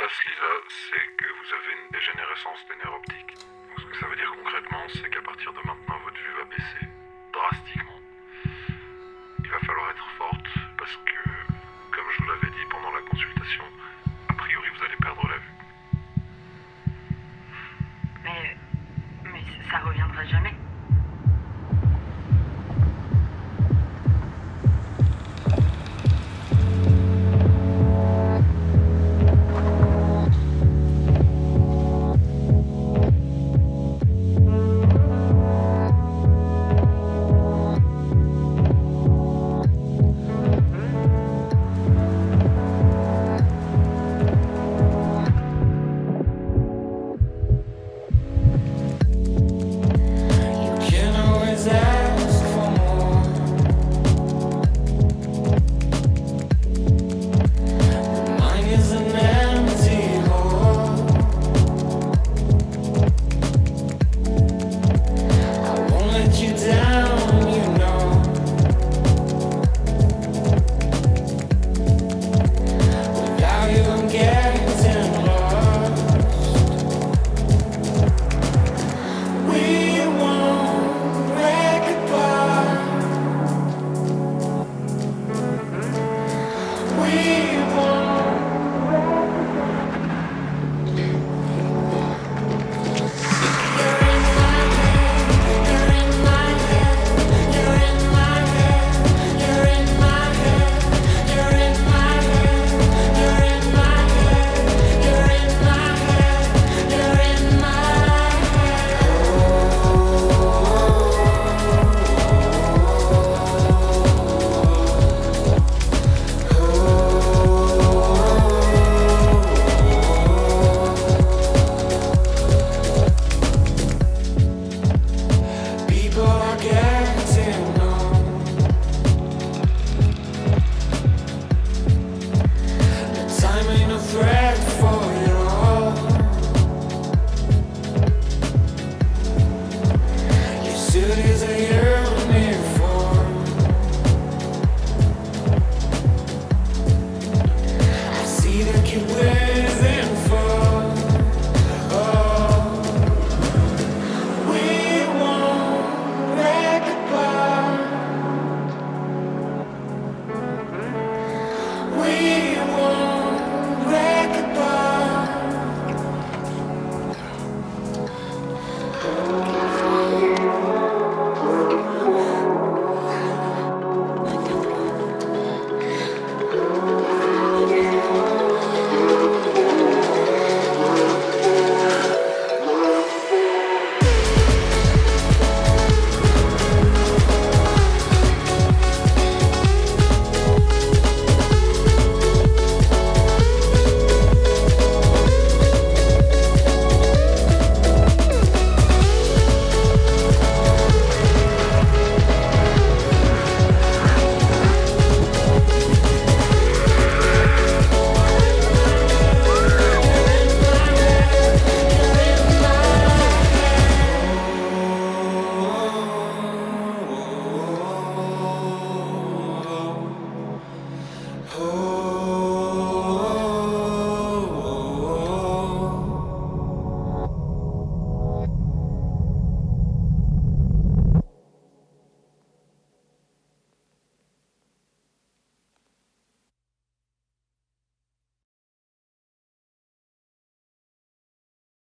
passe, Lisa, c'est que vous avez une dégénérescence des nerfs optiques. Donc, ce que ça veut dire concrètement, c'est qu'à partir de maintenant, votre vue va baisser drastiquement. Il va falloir être forte parce que, comme je vous l'avais dit pendant la consultation, a priori vous allez perdre la vue. Mais ça reviendra jamais. We want